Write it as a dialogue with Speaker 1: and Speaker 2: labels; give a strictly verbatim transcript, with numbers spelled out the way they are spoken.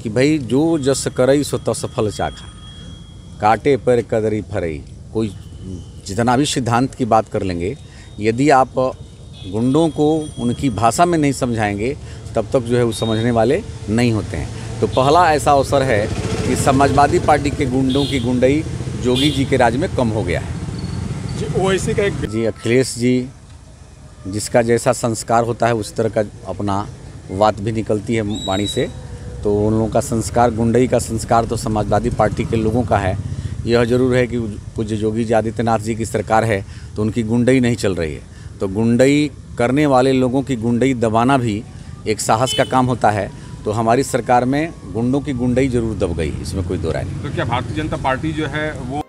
Speaker 1: कि भाई जो जस करई सो तस फल चाखा, काटे पर कदरी फरई। कोई जितना भी सिद्धांत की बात कर लेंगे, यदि आप गुंडों को उनकी भाषा में नहीं समझाएंगे तब तक जो है वो समझने वाले नहीं होते हैं। तो पहला ऐसा अवसर है कि समाजवादी पार्टी के गुंडों की गुंडई जोगी जी के राज में कम हो गया है।
Speaker 2: जी ओवैसी का एक
Speaker 1: जी अखिलेश जी, जिसका जैसा संस्कार होता है उस तरह का अपना बात भी निकलती है वाणी से। तो उन लोगों का संस्कार, गुंडई का संस्कार तो समाजवादी पार्टी के लोगों का है। यह जरूर है कि कुछ योगी जी आदित्यनाथ जी की सरकार है तो उनकी गुंडई नहीं चल रही है। तो गुंडई करने वाले लोगों की गुंडई दबाना भी एक साहस का काम होता है। तो हमारी सरकार में गुंडों की गुंडई जरूर दब गई, इसमें कोई दो राय नहीं।
Speaker 2: तो क्या भारतीय जनता पार्टी जो है वो